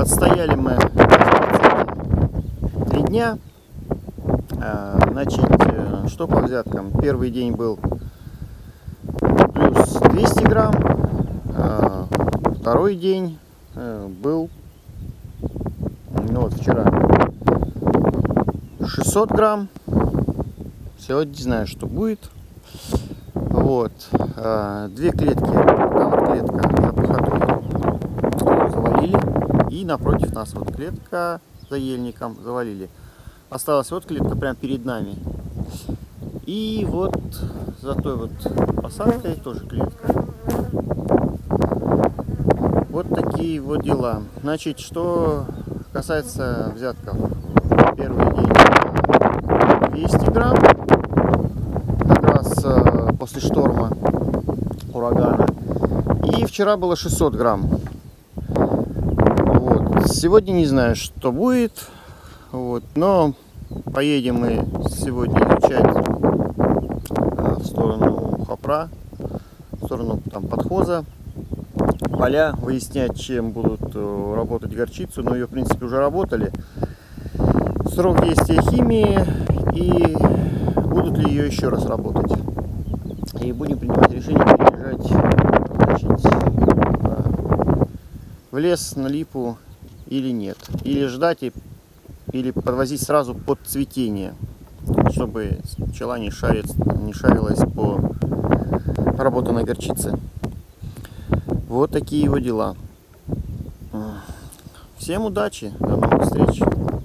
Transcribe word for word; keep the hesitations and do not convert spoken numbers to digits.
Отстояли мы три дня. Значит, что по взяткам? Первый день был плюс двести грамм, второй день был, ну вот вчера, шестьсот грамм. Сегодня не знаю, что будет. Вот, две клетки, там вот клетка за похотой завалили, и напротив нас вот клетка за ельником завалили. Осталась вот клетка прямо перед нами. И вот за той вот посадкой тоже клетка. Вот такие вот дела. Значит, что касается взятков. Первый день двести грамм. Как раз после шторма, урагана. И вчера было шестьсот грамм. Вот. Сегодня не знаю, что будет. Вот. Но поедем мы сегодня изучать в сторону Хопра, в сторону там подхоза, поля, выяснять, чем будут работать горчицу. Но ее, в принципе, уже работали. Срок действия химии, и будут ли ее еще раз работать. И будем принимать решение переезжать, значит, в лес, на липу или нет. Или ждать, и, или подвозить сразу под цветение, чтобы пчела не, шарит, не шарилась по работанной горчице. Вот такие его дела. Всем удачи, до новых встреч.